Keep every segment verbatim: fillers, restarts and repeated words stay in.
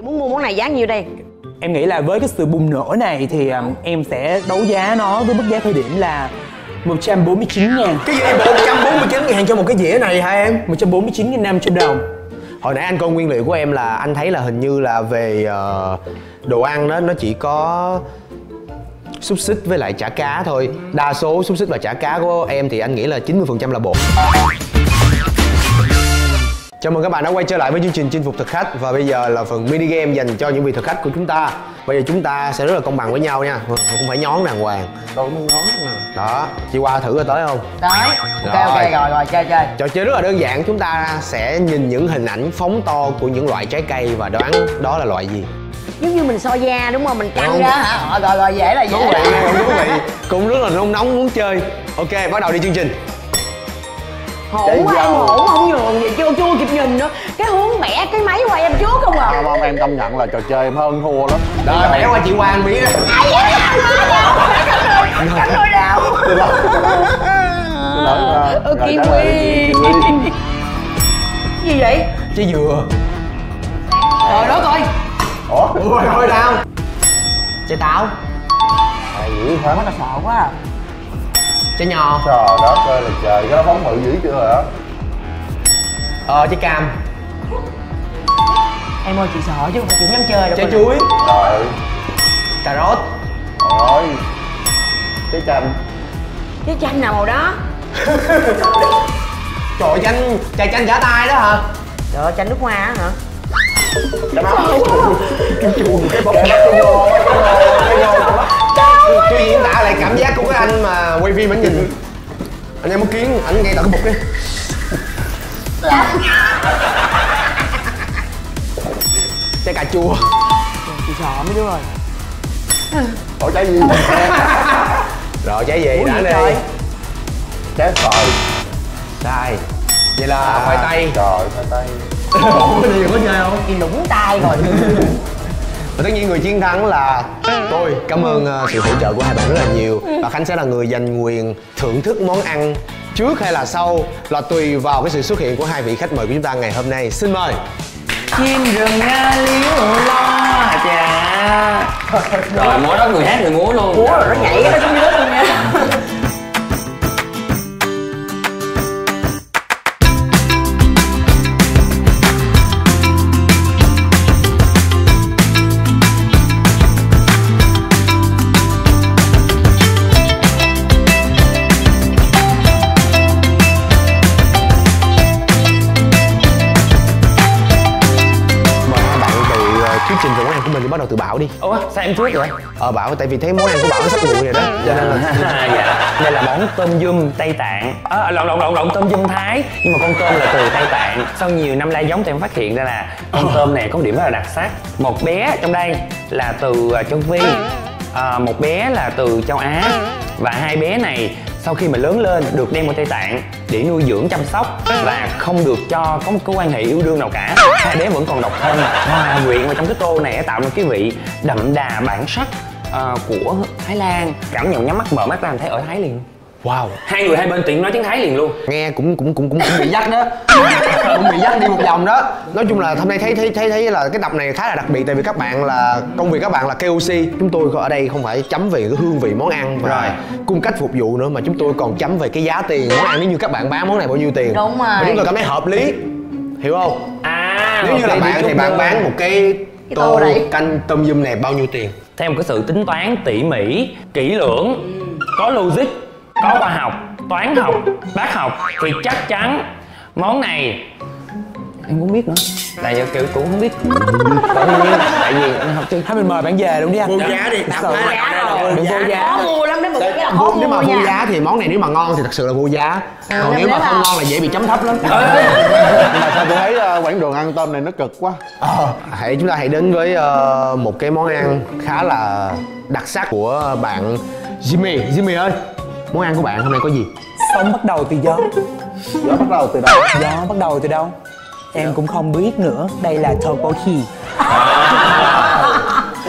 Chị muốn mua món này giá nhiêu đây? Em nghĩ là với cái sự bùng nổ này thì um, em sẽ đấu giá nó với mức giá khởi điểm là một trăm bốn mươi chín ngàn. Cái gì một trăm bốn mươi chín ngàn cho một cái dĩa này hả em? một trăm bốn mươi chín nghìn năm trăm đồng. Hồi nãy anh coi nguyên liệu của em là anh thấy là hình như là về uh, đồ ăn đó nó chỉ có xúc xích với lại chả cá thôi. Đa số xúc xích và chả cá của em thì anh nghĩ là chín mươi phần trăm là bột. Chào mừng các bạn đã quay trở lại với chương trình Chinh Phục Thực Khách. Và bây giờ là phần mini game dành cho những vị thực khách của chúng ta. Bây giờ chúng ta sẽ rất là công bằng với nhau nha, không phải nhón đàng hoàng. Đâu có nhón mà. Đó, chị qua thử rồi tới không? Tới. Ok rồi. ok rồi rồi chơi chơi. Trò chơi rất là đơn giản, chúng ta sẽ nhìn những hình ảnh phóng to của những loại trái cây và đoán đó là loại gì. Giống như mình soi da đúng không? Mình căng ra hả? Ờ, rồi rồi dễ là dễ. Thú vị nghe không thú vị. Cũng rất là nôn nóng muốn chơi. Ok, bắt đầu đi chương trình. Hổn quá em, hổn không nhường vậy chưa chưa kịp nhìn nữa. Cái hướng bẻ cái máy qua em trước không à. Không, không, em công nhận là trò chơi em hơn thua lắm. Rồi, bẻ qua chị Hoàng Mỹ đó. Ai vậy? Cắn đôi nào? Ơ kiwi. Gì vậy? Trái dừa. Trời đó coi. Ủa? Ui, thôi đâu. Trái táo. Hay dữ hả? Nó sợ quá à. Trái nho. Trời đất ơi là trời, cái đó phóng bự dữ chưa hả? Ờ, trái cam. Em ơi chị sợ chứ không phải chị dám chơi đâu. Trái chuối. Trời. Cà rốt. Ôi. Trái chanh. Trái chanh nào màu đó? Trời ơi, chanh, trà chanh giả tai đó hả? Trời ơi, chanh nước hoa á hả? Cái mắt. Cái chuồng, cái bọc cái ngô, cái ngô, cái ngô. Tôi diễn tả lại cảm giác của cái anh mà quay phim ảnh nhìn. Anh em có kiến, ảnh ngay tận cái bụng đi. Trái cà chua. Chị sợ mấy đứa rồi. Ủa trái gì? Rồi trái gì đã đi. Trời. Trái xoài. Sai. Vậy là à, khoai tây. Trời, khoai tây. Ủa, cái gì có chơi không? Chị lũng tay rồi. Và tất nhiên người chiến thắng là tôi. Cảm ơn uh, sự hỗ trợ của hai bạn rất là nhiều. Và Khánh sẽ là người giành quyền thưởng thức món ăn trước hay là sau là tùy vào cái sự xuất hiện của hai vị khách mời của chúng ta ngày hôm nay. Xin mời. Chim rừng nga liếu lo chà. Rồi múa đó, người hát người múa luôn. Múa rồi nó nhảy nó xuống nước luôn nha. Thuyết trình về món ăn của mình thì bắt đầu từ Bảo đi. Ủa sao em trước vậy? Ờ Bảo, tại vì thấy món ăn của Bảo nó sắp nguội rồi đó. Cho nên là dạ. Đây là món tôm dum Tây Tạng. À, lộn lộn lộn lộn tôm dum Thái. Nhưng mà con tôm là từ Tây Tạng. Sau nhiều năm lai giống thì em phát hiện ra là con tôm này có một điểm rất là đặc sắc. Một bé trong đây là từ châu Phi, à, một bé là từ châu Á. Và hai bé này sau khi mà lớn lên được đem vào Tây Tạng để nuôi dưỡng chăm sóc và không được cho có một cái quan hệ yêu đương nào cả. Hai bé vẫn còn độc thân hòa quyện vào trong cái tô này để tạo nên cái vị đậm đà bản sắc uh, của Thái Lan. Cảm nhận nhắm mắt mở mắt ra em thấy ở Thái liền. wow, Hai người hai bên tiện nói tiếng Thái liền luôn. nghe cũng cũng cũng cũng, cũng bị dắt đó. Cũng bị dắt đi một vòng đó. Nói chung là hôm nay thấy thấy thấy thấy là cái tập này khá là đặc biệt, tại vì các bạn là công việc các bạn là ca o xê. Chúng tôi ở đây không phải chấm về cái hương vị món ăn và rồi cung cách phục vụ nữa, mà chúng tôi còn chấm về cái giá tiền món ăn. Nếu như các bạn bán món này bao nhiêu tiền, đúng rồi, và chúng tôi cảm thấy hợp lý, hiểu không? À, nếu như là bạn thì bạn bán một cái cái tô, tô này canh tôm dum này bao nhiêu tiền? Theo một cái sự tính toán tỉ mỉ, kỹ lưỡng, có logic, có khoa học, toán học, bác học thì chắc chắn món này em cũng biết nữa. Tại giờ kiểu cũng không biết. Tại vì học chưa. Thôi mình mời bạn về luôn đi anh. Vô giá đi, đặt vô giá rồi. Đừng vô giá. Khó mua lắm đấy, một cái là khó Nếu mà mua vô nha. giá thì món này nếu mà ngon thì thật sự là vô giá. Còn nếu mà không ngon là dễ bị chấm thấp lắm. Nhưng mà sao tôi thấy uh, quãng đường ăn tôm này nó cực quá. Ờ, hãy chúng ta hãy đến với uh, một cái món ăn khá là đặc sắc của bạn Jimmy. Jimmy ơi, món ăn của bạn hôm nay có gì? Sóng bắt đầu từ gió. Gió bắt đầu từ đâu? Gió bắt đầu từ đâu? Em cũng không biết nữa. Đây là tteokbokki.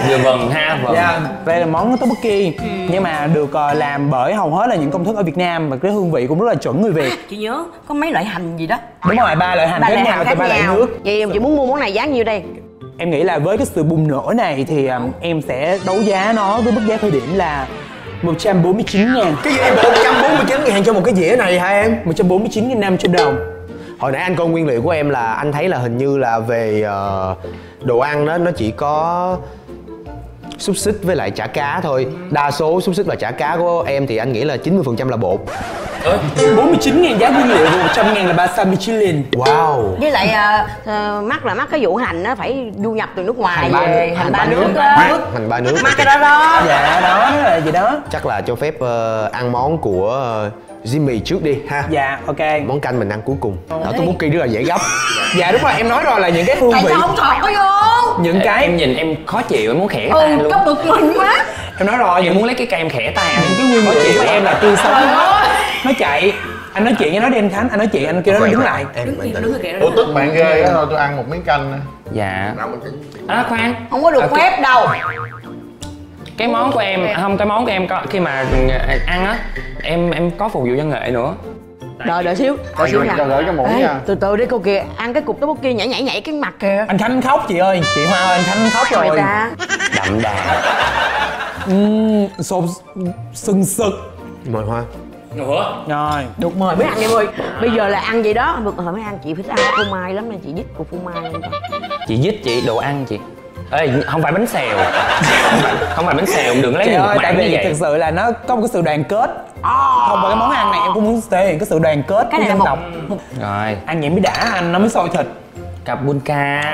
Vừa vần ha, vần. Dạ, đây là món tteokbokki ừ. nhưng mà được uh, làm bởi hầu hết là những công thức ở Việt Nam và cái hương vị cũng rất là chuẩn người Việt. À, chị nhớ có mấy loại hành gì đó. Đúng rồi, ba loại hành ba khác loại nhau hành từ khác ba loại nhau. nước. Vậy chị muốn mua món này giá nhiêu đây? Em nghĩ là với cái sự bùng nổ này thì um, em sẽ đấu giá nó với mức giá khởi điểm là một trăm bốn mươi chín ngàn. Cái gì một trăm bốn mươi chín ngàn cho một cái dĩa này hả em? một trăm bốn mươi chín nghìn năm trăm đồng. Hồi nãy anh coi nguyên liệu của em là anh thấy là hình như là về uh, đồ ăn đó nó chỉ có xúc xích với lại chả cá thôi. Đa số xúc xích và chả cá của em thì anh nghĩ là chín mươi phần trăm là bột. bốn mươi chín ngàn giá nguyên liệu và một trăm ngàn là ba sao Michelin. Wow. Với lại uh, uh, mắc là mắc cái vụ hành nó phải du nhập từ nước ngoài Hành ba về. nước. Hành ba nước, nước. đó. Hành ba nước. Mắc cái đó đó. Dạ đó, đó là gì đó. Chắc là cho phép uh, ăn món của uh, Jimmy trước đi ha. Dạ, ok. Món canh mình ăn cuối cùng. Đó, tteokbokki rất là dễ gấp. Dạ đúng rồi, em nói rồi là những cái hương Tại vị. sao không thọt nó vô? Những cái Em nhìn em khó chịu, em muốn khẽ Ừ, tay luôn. có bực mình quá. em nói rồi, Em những muốn lấy cái cây em khẽ tay ăn. những cái nguyên liệu của em là tươi sống. Nó chạy. Anh nói chuyện với nó đi anh Khánh, anh nói chuyện anh kêu nó đứng lại. Em bình tĩnh. Đứng kìa. Ủa tức bạn ghê á, thôi tôi ăn một miếng canh nè. Dạ. À, khoan. Không có được À, phép đâu. Cái món của em, không cái món của em có khi mà ăn á, em em có phục vụ văn nghệ nữa. Đợi đợi xíu, đợi xíu nha. Cho gửi cái muỗng Ê, nha. từ từ đi cô kìa, ăn cái cục tteokbokki nhảy nhảy nhảy cái mặt kìa. Anh Khánh khóc chị ơi, chị Hoa ơi, anh Khánh khóc rồi. Người ta. Đậm đà. Uhm, sốt sừng sực. Mời Hoa. Ủa? Rồi. Được mời mới ăn em ơi. Bây giờ là ăn vậy đó, được hồi mới ăn chị thích ăn phô mai lắm nên chị dít cục phô mai lên. Chị dít chị đồ ăn chị. Ê, không phải bánh xèo. Không phải, không phải bánh xèo, đừng lấy Trời một ơi, tại mảng như vì vậy. thực sự là nó có một cái sự đoàn kết. Thông qua cái món ăn này em cũng muốn thể hiện cái sự đoàn kết Cái của này là dân một- tộc. Rồi, Ăn vậy mới đã, anh nó mới sôi thịt. cặp bunka.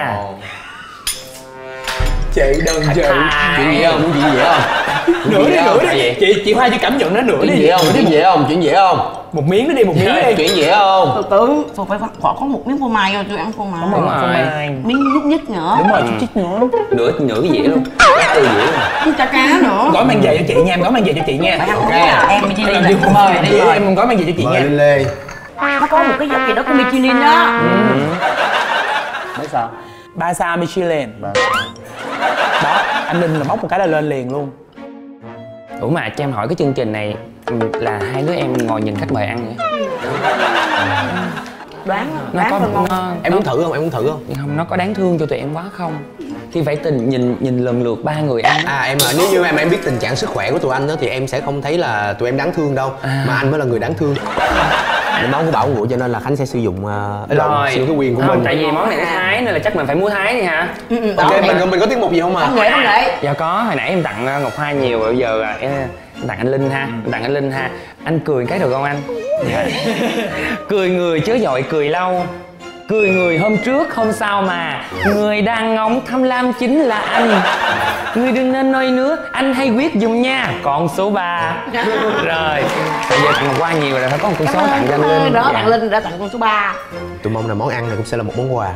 Chị đừng chị. Chuyện gì không? Chuyện gì không? Nửa đi, nửa Tại đi. vì- Chị chị Hoa chỉ cảm nhận nó nửa Chuyện đi. gì không? Chuyện gì không? Chuyện gì không? Một miếng nó đi, một miếng nó đi. Chuyện gì không? Từ từ, tôi phải phải có một miếng phô mai thôi, tôi ăn phô mai. Đúng Đúng rồi, rồi. phô mai. Miếng nhúc nhích nữa. Đúng rồi, chút chích nữa. Nửa nửa cái dĩa luôn. Cả tư dĩa luôn. Miếng chả cá nữa. Gói mang về cho chị nha, em gói mang về cho chị nha. Phải ăn Ok. okay. Em Michelin Em là chưa mời đi đi, mời. em gói mang về cho chị Mời nha. Linh Lê. Nó có một cái gì đó của Michelin đó. Mấy sao? Ba sao Michelin. Ba. Đó, anh Linh là móc một cái là lên liền luôn. Ủa mà cho em hỏi cái chương trình này là hai đứa em ngồi nhìn khách mời ăn vậy? Đoán, Nó đoán có coi ngon. nó, Em muốn thử không? Em muốn thử không? không nó có đáng thương cho tụi em quá không? Khi phải tình nhìn nhìn lần lượt ba người ăn á. À em à, nếu như em em biết tình trạng sức khỏe của tụi anh đó thì em sẽ không thấy là tụi em đáng thương đâu. À. Mà anh mới là người đáng thương. Để món của Bảo ngủ cho nên là Khánh sẽ sử dụng uh, Rồi, sử dụng cái quyền của không, mình. tại vì món này nó thái nên là chắc mình phải mua thái đi hả? Ừ, ừ, Ok, đó, mình này. mình có tiết mục gì không Văn mà? nghệ, văn nghệ. Dạ có, hồi nãy em tặng uh, Ngọc Hoa nhiều, bây giờ uh, em tặng anh Linh ha, em tặng anh Linh ha. Anh cười cái được không anh? Dạ. Cười người chớ dội cười lâu. Cười người hôm trước hôm sau mà. Người đang ngóng tham lam chính là anh. Người đừng nên nói nữa, anh hay quyết dùng nha. Còn số ba. Rồi, bây giờ tặng Ngọc Hoa nhiều rồi, phải có một con số tặng cho anh Linh. Đó, Dạ. tặng Linh đã tặng con số ba. Tụi mong là món ăn này cũng sẽ là một món quà.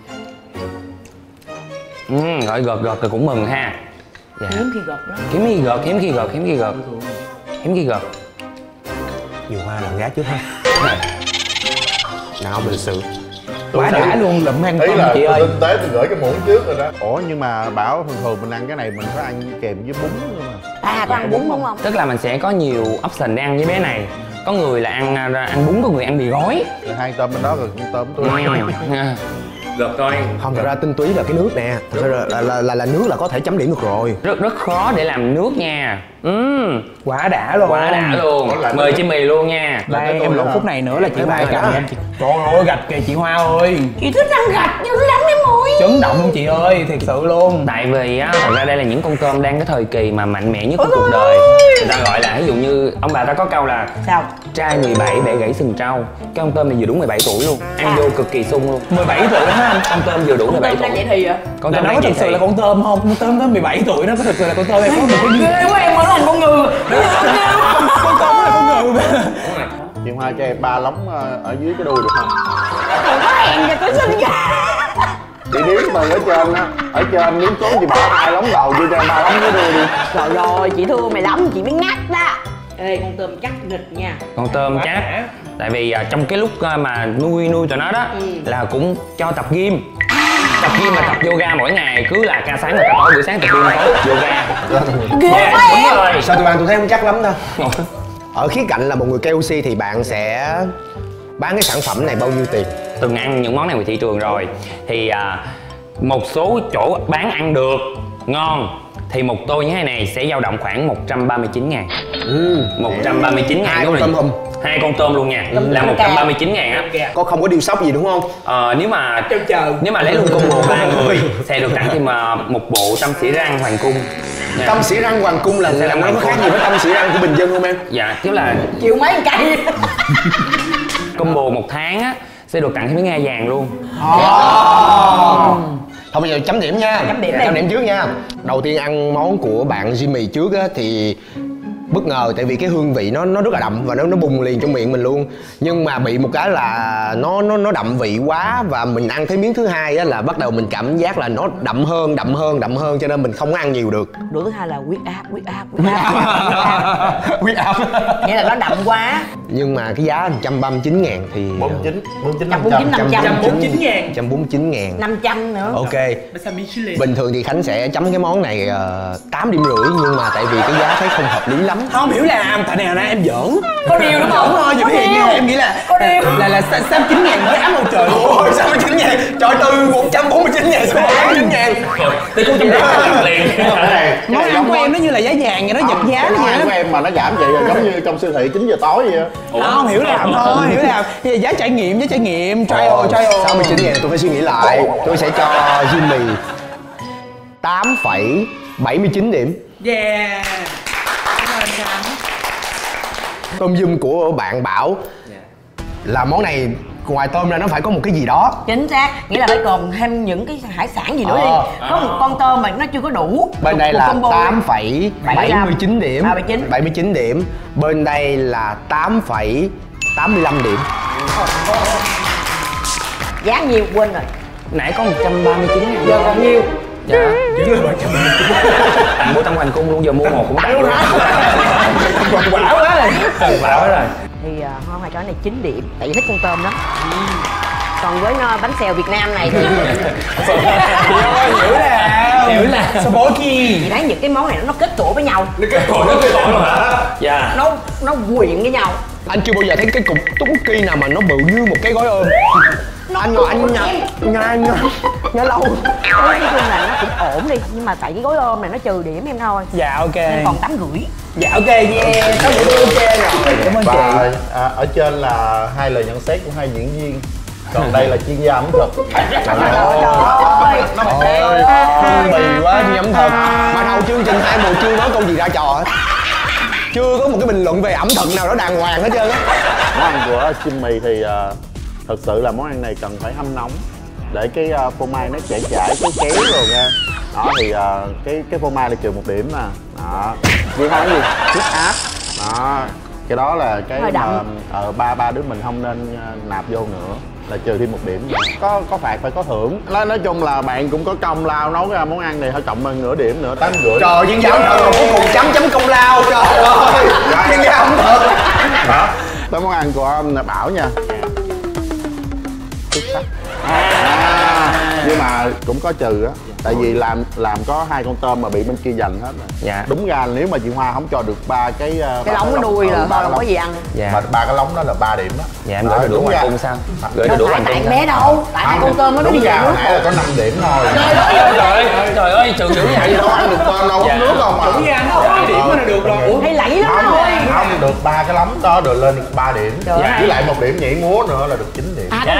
Ừ, gọi gọt gọt rồi cũng mừng ha. Dạ. Hiếm khi gọt lắm. Hiếm khi gọt, hiếm khi gọt, hiếm khi gọt. Hiếm khi gọt. Nhiều Hoa làm gái trước ha. Nào mình sự. Quá đã luôn, lụm ăn Ý con là chị ơi. tinh tế tôi gửi cái muỗng trước rồi đó. Ủa nhưng mà Bảo thường thường mình ăn cái này mình phải ăn kèm với bún nữa mà. À, có ăn bún đúng không? Tức là mình sẽ có nhiều option để ăn với bé này. Có người là ăn ăn bún, có người ăn mì gói. Rồi hai tôm bên đó rồi con tôm tôi. Gọt coi. Không, thật ra tinh túy là cái nước nè. Thật ra là, là, là, là nước là có thể chấm điểm được rồi. Rất rất khó để làm nước nha. Uhm, Quá đã luôn. quá đã luôn. Mời chị mì luôn nha. Đây em lộn phút này nữa là chị Bye Hoa bye cầm đó. em chị. Trời ơi, gạch kìa chị Hoa ơi. Chị thích ăn gạch dữ lắm em ơi. Chấn động luôn chị ơi, thiệt sự luôn. Tại vì á, thật ra đây là những con tôm đang cái thời kỳ mà mạnh mẽ nhất của cuộc đời. Người ta gọi là ví dụ như ông bà ta có câu là Sao? trai mười bảy bẻ gãy sừng trâu. Cái con tôm này vừa đúng mười bảy tuổi luôn. Ăn À. vô cực kỳ sung luôn. mười bảy tuổi hả anh? Con tôm vừa đủ mười bảy Tôm đang tuổi. vậy thì à? Con Là tôm nó đang có vậy thực sự thì. là con tôm không? Con tôm nó mười bảy tuổi nó có thực sự là con tôm hay có một cái gì? Ghê quá em ơi, nó thành con ngừ. Con tôm nó là con ngừ mà. Chị Hoa cho em ba lóng ờ, ở dưới cái đuôi được không? Còn có hẹn và có sinh gà. Chị điếm từ ở trên á, ở trên điếm xuống chị bỏ hai lóng đầu cho em ba lóng dưới đuôi đi. Rồi rồi, chị thương mày lắm, chị mới ngắt đó. Ê, con tôm chắc nghịch nha. Con tôm chắc. Tại vì à, trong cái lúc à, mà nuôi nuôi tụi nó đó Ừ. là cũng cho tập gym. tập gym mà tập yoga mỗi ngày cứ là ca sáng và ca tối, buổi sáng tập gym tối yoga. Ghê Yeah, quá đúng em. rồi. Sao tụi bạn tôi thấy không chắc lắm đâu. Ở khía cạnh là một người ca o xê thì bạn sẽ bán cái sản phẩm này bao nhiêu tiền? Từng ăn những món này ngoài thị trường rồi thì à, một số chỗ bán ăn được ngon thì một tô như thế này sẽ dao động khoảng một trăm ba mươi chín ngàn. Ừ. một trăm ba mươi chín ngàn. Hai con tôm hùm. Hai con tôm luôn nha. Là một trăm ba mươi chín ngàn á. Có không có điều sốc gì đúng không? Ờ, nếu mà nếu mà lấy luôn combo ba người sẽ được tặng thêm à, một bộ tâm xỉ răng hoàng cung. Nha. Tâm xỉ răng hoàng cung là Sẽ là nó hoàng có khác cung. gì với tâm xỉ răng của bình dân không em? Dạ, tức là Chịu mấy cây. combo một tháng á sẽ được tặng thêm cái ngai vàng luôn. Thôi bây giờ chấm điểm nha. Chấm điểm đi. Chấm điểm trước nha. Đầu tiên ăn món của bạn Jimmy trước á thì bất ngờ tại vì cái hương vị nó nó rất là đậm và nó nó bùng liền trong miệng mình luôn. Nhưng mà bị một cái là nó nó nó đậm vị quá và mình ăn thấy miếng thứ hai á là bắt đầu mình cảm giác là nó đậm hơn, đậm hơn, đậm hơn cho nên mình không có ăn nhiều được. Đũa thứ hai là huyết áp, huyết áp, huyết áp. Huyết áp. Nghĩa là nó đậm quá. Nhưng mà cái giá một trăm ba mươi chín ngàn thì bốn mươi chín, bốn mươi chín, một trăm bốn mươi chín, năm trăm. một trăm bốn mươi chín ngàn. một trăm bốn mươi chín ngàn. năm trăm nữa. Ok. Bánh Michelin. Bình thường thì Khánh sẽ chấm cái món này uh, tám điểm rưỡi nhưng mà tại vì cái giá thấy không hợp lý lắm. Không hiểu làm tại này hồi nãy em giỡn. Có điều đúng không? Đúng rồi, Có vậy thì điều. em nghĩ là Có điều. là là sáu mươi chín ngàn mới ám một trời luôn. Ôi sáu mươi chín ngàn, trời từ một trăm bốn mươi chín ngàn xuống tám mươi chín ngàn. Tôi cũng trong liền. Món ăn của em nó như là giá vàng vậy, nó giật giá Cái vậy món ăn của đó. em mà nó giảm vậy là giống như trong siêu thị chín giờ tối vậy á. Không hiểu làm thôi, hiểu làm. Bây giờ giá trải nghiệm, giá trải nghiệm, trial, trial. sáu mươi chín ngàn tôi phải suy nghĩ lại. Tôi sẽ cho Jimmy tám phẩy bảy mươi chín điểm. Yeah. Tôm dum của bạn Bảo là món này ngoài tôm ra nó phải có một cái gì đó. Chính xác, nghĩa là phải còn thêm những cái hải sản gì nữa Ờ. đi. Có một con tôm mà nó chưa có đủ. Bên đây Một là combo. tám phẩy bảy mươi chín điểm. bảy mươi chín. bảy mươi chín điểm. Bên đây là tám phẩy tám mươi lăm điểm. Giá nhiều quên rồi. Nãy có một trăm ba mươi chín ngàn. Giờ còn nhiêu? Dạ. Tặng bữa tâm hoàng cung luôn, giờ mua một cũng tặng luôn. Quả quá rồi. Quả quá rồi. Thì uh, ngon hai cái này chín điểm, tại vì thích con tôm lắm. Còn với uh, bánh xèo Việt Nam này thì Hiểu là hiểu là Spooky. chị thấy những cái món này nó kết tủa với nhau, Còn nó cười luôn hả? Dạ. nó nó quyện với nhau. Anh chưa bao giờ thấy cái cục Tteokbokki nào mà nó bự như một cái gói ôm. Anh ngồi anh nhai nhai nhai nhai lâu. Nói chung là nó cũng ổn đi, nhưng mà tại cái gói ôm này nó trừ điểm em thôi, Dạ ok. nên còn tám rưỡi. Dạ ok, yeah. Sáu mươi ok rồi. Cảm ơn chị. Và à, ở trên là hai lời nhận xét của hai diễn viên. Còn đây là chuyên gia ẩm thực. Trời ơi, Ôi, hương bì quá như ẩm thực. Mà đầu chương trình hai mùa chưa nói câu gì ra trò hết. Chưa có một cái bình luận về ẩm thực nào đó đàng hoàng hết trơn á. Món ăn của Jimmy thì uh, thật sự là món ăn này cần phải hâm nóng để cái uh, phô mai nó chảy chảy cái kéo rồi nha. Đó thì uh, cái cái phô mai là trừ một điểm nè. Đó. Với món gì? Huyết áp. Đó. Cái đó là cái Hơi mà đậm. ở ba ba đứa mình không nên uh, nạp vô nữa, là trừ thêm một điểm. Có có phạt phải có thưởng. Nói nói chung là bạn cũng có công lao nấu ra món ăn này, hơi cộng hơn nửa điểm nữa, tám rưỡi. Trời chuyên gia ẩm thực mà cuối cùng chấm chấm công lao. Trời ơi, chuyên gia ẩm thực. Đó. Tới món ăn của Bảo nha. Xuất sắc. À, nhưng mà cũng có trừ á, tại vì làm làm có hai con tôm mà bị bên kia giành hết rồi. Dạ. Đúng ra nếu mà chị Hoa không cho được ba cái uh, cái ba lóng cái đuôi là ba thôi cái không có lóng. gì ăn. Dạ. Mà ba cái lóng đó là ba điểm đó. Dạ em Đó, gửi được đúng hoàng ra. cung sao? Gửi được Đâu hoàng phải cung tại sao? bé đâu, tại hai con tôm nó đi Đúng ra về hồi nước nãy là có năm điểm thôi. Trời ơi, trời ơi, trường dữ vậy. Đâu ăn được tôm đâu, uống nước không mà. Chủ gia nó hai điểm là được rồi. Ủa? hay lẫy lắm Không, rồi. không được ba cái lóng đó rồi lên được ba điểm. Trời ơi. Với lại một điểm nhảy múa nữa là được chín điểm. À,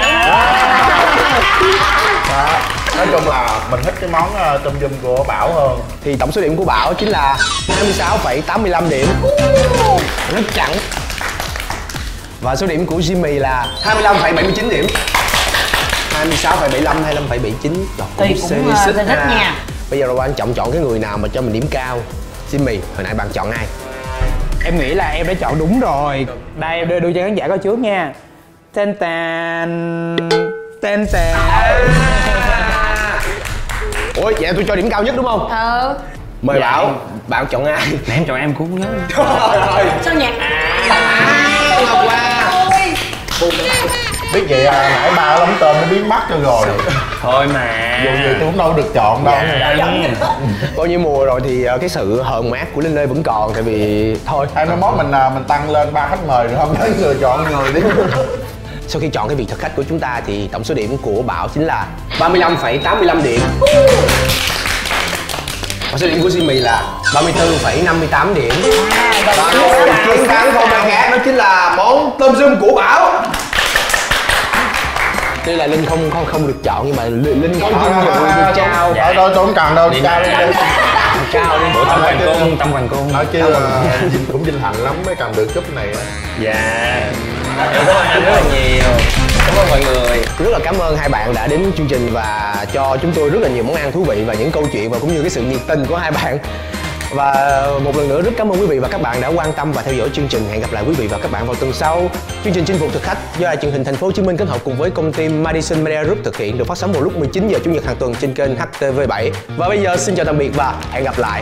Đó. Nói chung là mình thích cái món uh, tôm dum của Bảo hơn. Thì tổng số điểm của Bảo chính là hai mươi sáu phẩy tám mươi lăm điểm. Rất chặn. Và số điểm của Jimmy là hai mươi lăm phẩy bảy mươi chín điểm. hai mươi sáu phẩy bảy mươi lăm, hai mươi lăm phẩy bảy mươi chín. Thì cũng uh, thích nha. Bây giờ là quan trọng chọn cái người nào mà cho mình điểm cao. Jimmy, hồi nãy bạn chọn ai? Em nghĩ là em đã chọn đúng rồi. Đây em đưa, đưa cho khán giả coi trước nha. Tên tàn Tên tàn. Ủa vậy tôi cho điểm cao nhất đúng không? Ờ. Mời Dạ. Bảo. Bảo chọn ai? Nè em chọn em cũng nhớ. Sao nhạc? Ngọc Hoa. Biết vậy à, nãy ba cái lóng tôm nó biến mất cho rồi. Thôi mà dù gì tôi cũng đâu được chọn đâu. Bao nhiêu mùa rồi thì cái sự hờn mát của Linh Lê vẫn còn, tại vì thôi Hay mai mốt mình mình tăng lên ba khách mời được không? Thấy người chọn người đi. sau khi chọn cái vị thực khách của chúng ta thì tổng số điểm của Bảo chính là ba mươi lăm phẩy tám mươi lăm điểm. Và số điểm của Jimmy là ba mươi tư phẩy năm mươi tám điểm. Và người chiến thắng không ai khác đó chính là món tôm sum của Bảo. Đây là Linh không không không được chọn, nhưng mà Linh có vinh dự được trao. Thôi thôi tôi không cần đâu, trao đi. Trao đi. Bộ Tâm Hoàng Cung, Tâm Hoàng Cung. Nói chứ cũng vinh hạnh lắm mới cầm được cúp này. Dạ. Em cảm ơn anh rất là nhiều. Cảm ơn mọi người. Rất là cảm ơn hai bạn đã đến chương trình và cho chúng tôi rất là nhiều món ăn thú vị và những câu chuyện và cũng như cái sự nhiệt tình của hai bạn. Và một lần nữa rất cảm ơn quý vị và các bạn đã quan tâm và theo dõi chương trình. Hẹn gặp lại quý vị và các bạn vào tuần sau. Chương trình Chinh phục thực khách do đài truyền hình Thành phố Hồ Chí Minh kết hợp cùng với công ty Madison Media Group thực hiện, được phát sóng vào lúc mười chín giờ chủ nhật hàng tuần trên kênh H T V bảy. Và bây giờ xin chào tạm biệt và hẹn gặp lại.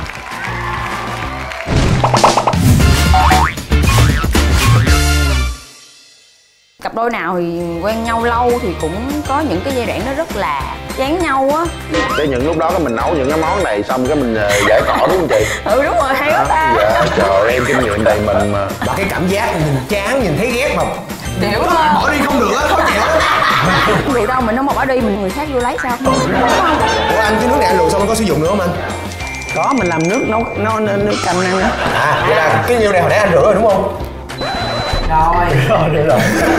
Cặp đôi nào thì quen nhau lâu thì cũng có những cái giai đoạn nó rất là chán nhau á. Cái những lúc đó cái mình nấu những cái món này xong cái mình giải tỏa đúng không chị? Ừ đúng rồi, hay quá ta. Dạ trời em kinh nghiệm đầy mình mà. Và cái cảm giác nhìn chán, nhìn thấy ghét mà Hiểu không? bỏ đi không được á, khó chịu lắm. Không được đâu, mình không mà bỏ đi mình người khác vô lấy sao? Đúng không? Ủa anh, cái nước này anh luộc xong anh có sử dụng nữa không anh? Có, mình làm nước nấu nấu nước canh ăn á. À, vậy là cái nhiêu này hồi nãy anh rửa rồi đúng không? Rồi. Rồi, được rồi.